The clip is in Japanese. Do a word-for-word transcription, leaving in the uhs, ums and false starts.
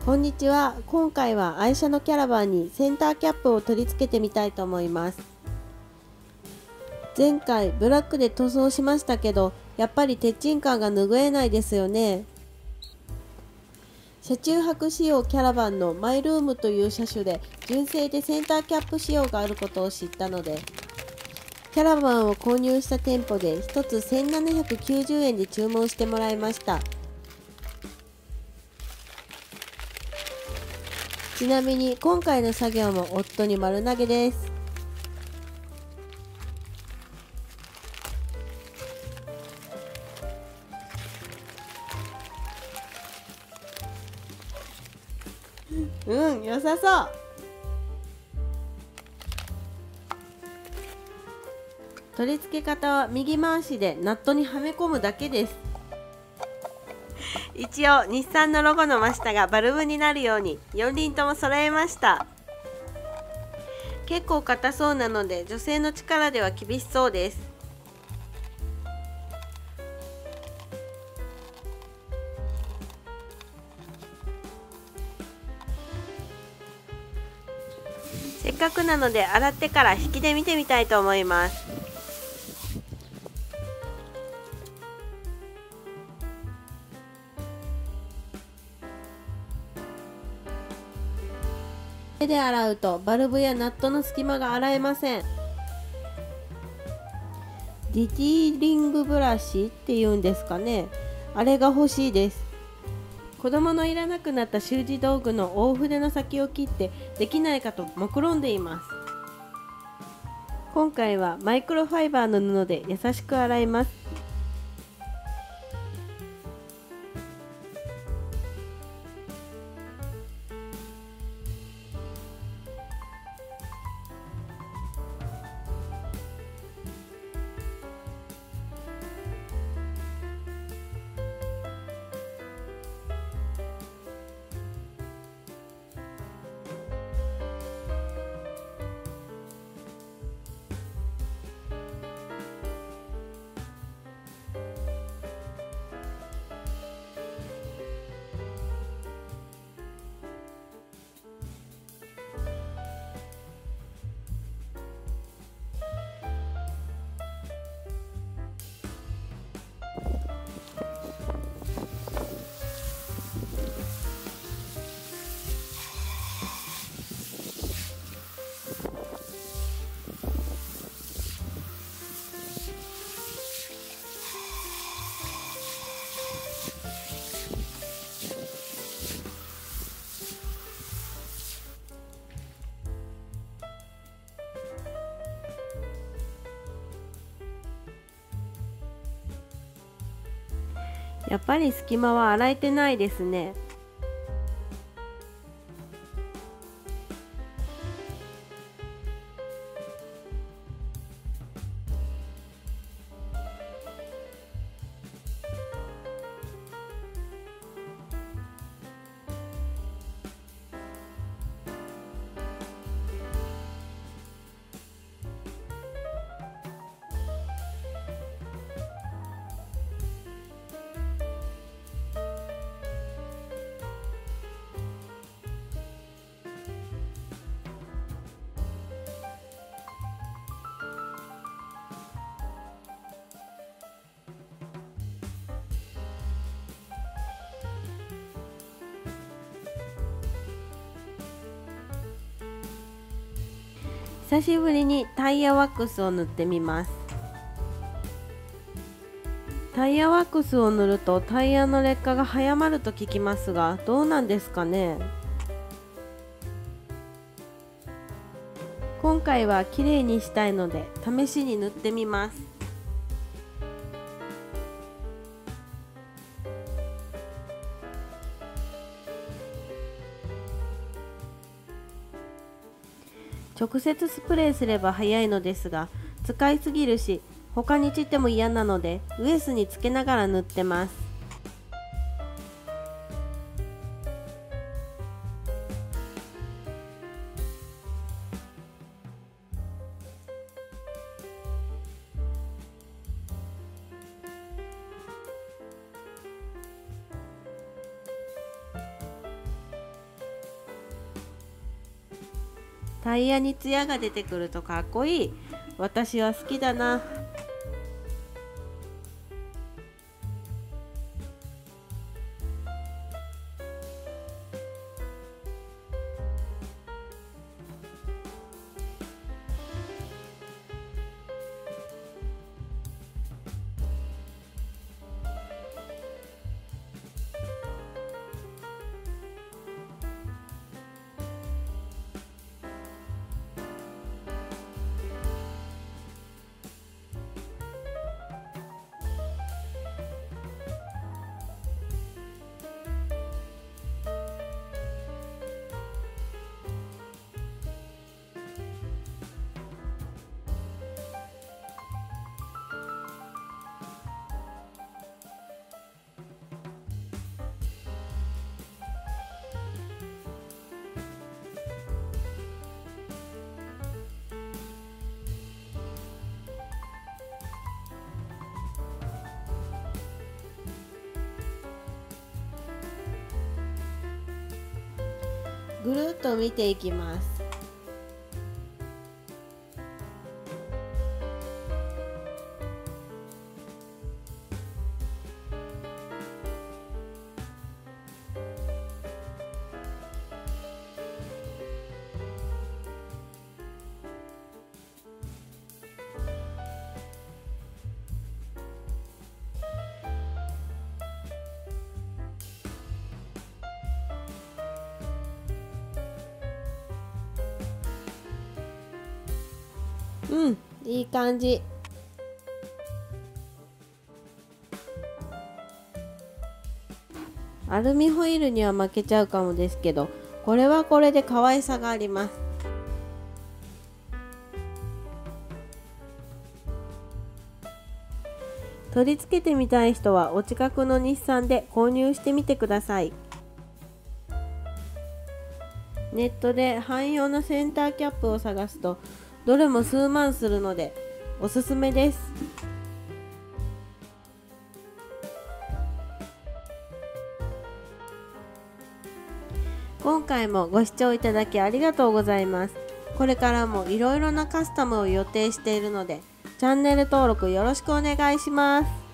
こんにちは。今回は愛車のキャラバンにセンターキャップを取り付けてみたいと思います。前回ブラックで塗装しましたけど、やっぱり鉄鎮感が拭えないですよね。車中泊仕様キャラバンのマイルームという車種で純正でセンターキャップ仕様があることを知ったので、キャラバンを購入した店舗でひとつせんななひゃくきゅうじゅうえんで注文してもらいました。ちなみに今回の作業も夫に丸投げです。うん、良さそう。取り付け方は右回しでナットにはめ込むだけです。一応日産のロゴの真下がバルブになるようによん輪とも揃えました。結構硬そうなので女性の力では厳しそうです。せっかくなので洗ってから引きで見てみたいと思います。手で洗うとバルブやナットの隙間が洗えません。ディティーリングブラシっていうんですかね、あれが欲しいです。子供のいらなくなった習字道具の大筆の先を切ってできないかと目論んでいます。今回はマイクロファイバーの布で優しく洗います。やっぱり隙間は洗えてないですね。久しぶりにタイヤワックスを塗ってみます。タイヤワックスを塗るとタイヤの劣化が早まると聞きますが、どうなんですかね。今回は綺麗にしたいので試しに塗ってみます。直接スプレーすれば早いのですが、使いすぎるし他に散っても嫌なのでウエスにつけながら塗ってます。 タイヤにツヤが出てくるとかっこいい。私は好きだな。ぐるっと見ていきます。うん、いい感じ。アルミホイルには負けちゃうかもですけど、これはこれで可愛さがあります。取り付けてみたい人はお近くの日産で購入してみてください。ネットで汎用のセンターキャップを探すとどれも数万するのでおすすめです。今回もご視聴いただきありがとうございます。これからもいろいろなカスタムを予定しているのでチャンネル登録よろしくお願いします。